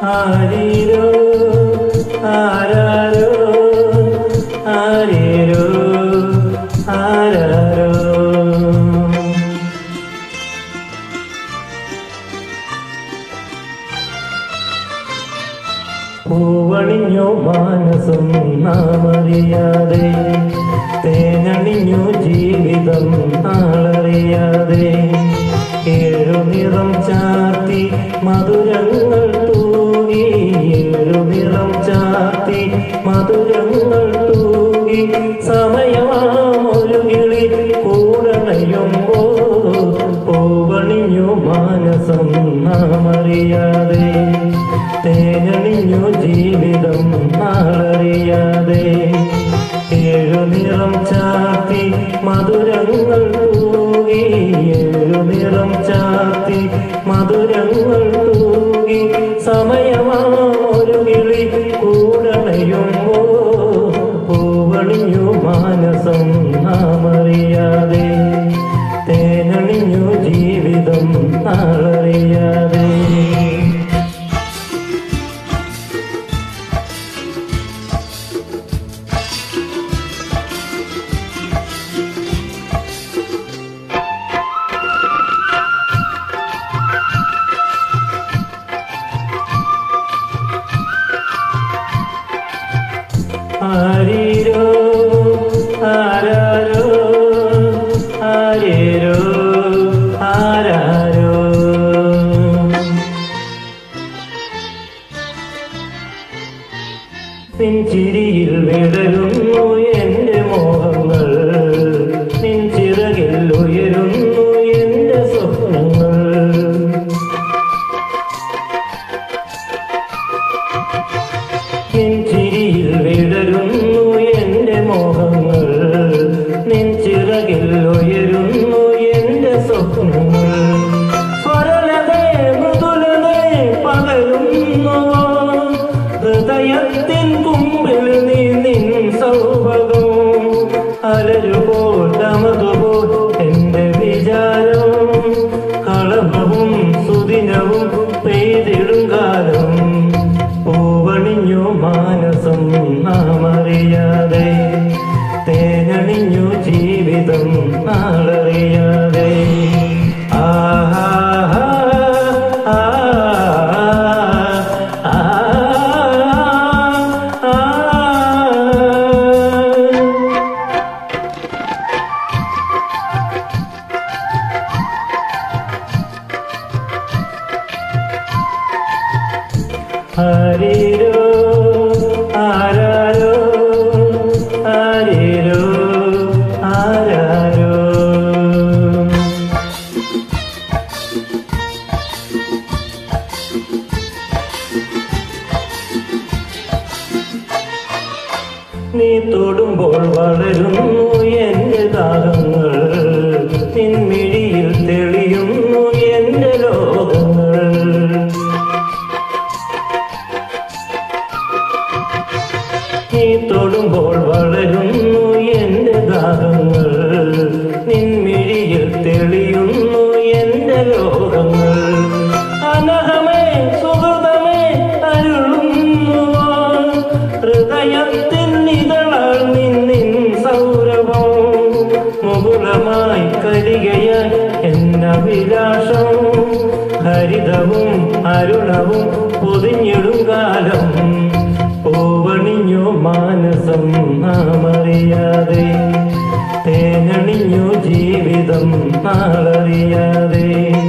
ആരീരോ ആരാരോ ആരീരോ ആരാരോ. പൂവണിഞ്ഞു മാനസം നാമറിയാതെ, തേനണിഞ്ഞു ജീവിതം ആളറിയാതെ, ഏഴുനിറം ചാർത്തി മധുരങ്ങൾ തൂകി, ഏഴുനിറം ചാർത്തി മധുരങ്ങൾ തൂകി, സമയമാമൊരു കിളി കൂടണയുമ്പോ, പൂവണിഞ്ഞു മാനസം നാമറിയാതെ, തേനണിഞ്ഞു ജീവിതം ആളറിയാതെ, ഏഴുനിറം ചാർത്തി മധുരങ്ങൾ തൂകി, ഏഴുനിറം ചാർത്തി മധുരങ്ങൾ തൂകി, സമയമാമൊരു കിളി കൂടണയുമ്പോ, പൂവണിഞ്ഞു മാനസം നാമറിയാതെ, തേനണിഞ്ഞു ജീവിതം ആളറിയാതെ. ആരീരോ ആരാരോ ആരീരോ ആരാരോ. നിൻ ചിരിയിൽ വിടരുന്നു എന്റെ മോഹങ്ങൾ, നിൻ ചിറകിൽ ഉയരുന്നു എന്റെ സ്വപ്നങ്ങൾ. നിൻ ചിരിയിൽ വിടരുന്നു എന്റെ മോഹങ്ങൾ, നിൻ ചിറകിൽ ഉയരുന്നു എന്റെ സ്വപ്നങ്ങൾ. സ്വരലതേ മൃദുലതേ പകരുന്നു ഹൃദയത്തിൻ കുമ്പിൽ നീ നിൻ സൗഭഗം. അലരുപോൽ തമതുപോൽ എന്റെ വിചാരം, കളഭവും സുദിനവും പെയ്തിടും കാലം. പൂവണിഞ്ഞു മാനസം നാമറിയാതെ, തേനണിഞ്ഞു ജീവിതം ആളറിയാതെ. ആഹാ ആരീരോ ആരാരോ ആരീരോ ആരാരോ. നീ തൊടുമ്പോൾ വളരുന്നു എന്റെ ദാഹങ്ങൾ, നിൻമിഴിയിൽ തെളിയുന്നു എന്റെ ലോകങ്ങൾ. നീ തൊടുമ്പോൾ വളരുന്നു എന്റെ ദാഹങ്ങൾ, നിൻമിഴിയിൽ തെളിയുന്നു എന്റെ ലോകങ്ങൾ. അനഹമേ സുഹൃതമേ അരുളുന്നുവോ, ഹൃദയത്തിൻ നിഴലാൽ നിന്നിൻ സൗരഭം. മുകുളമായി കരികയായി എന്നഭിലാഷം, ഹരിതവും അരുണവും പൊതിഞ്ഞിടും കാലം. പൂവണിഞ്ഞു മാനസം നാമറിയാതെ, തേനണിഞ്ഞു ജീവിതം ആളറിയാതെ.